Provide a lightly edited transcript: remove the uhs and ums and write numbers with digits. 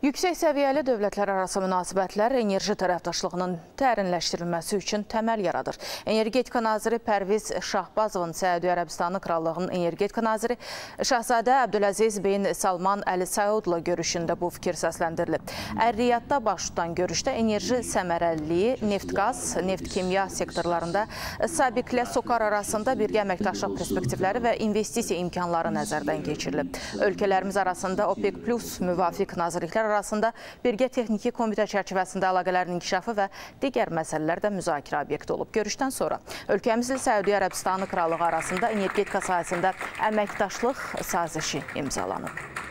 Yüksək səviyyəli dövlətlərarası münasibətlər enerji tərəfdaşlığının dərinləşdirilməsi üçün təməl yaradır. Energetika naziri Pərviz Şahbazovun Səudiyyə Ərəbistanı Krallığının energetika naziri Şahzadə Əbdüləziz bin Salman Əli Saudla görüşündə bu fikir səsləndirilib. Ər-Riyadda baş tutan görüşdə enerji səmərəliliyi, neft-qaz, neft-kimya sektorlarında Sabiklə Sokar arasında birgə əməkdaşlıq perspektivləri və investisiya imkanları nəzərdən keçirilib. Ölkələrimiz arasında OPEC Plus müvafiq nazirliklər arasında birgə texniki komitə çərçivəsində əlaqələrin inkişafı və digər məsələlər də müzakirə obyekti olub. Görüşdən sonra ölkəmizlə Səudiyyə Ərəbistanı Krallığı arasında energetika sahəsində əməkdaşlıq sazişi imzalanıb.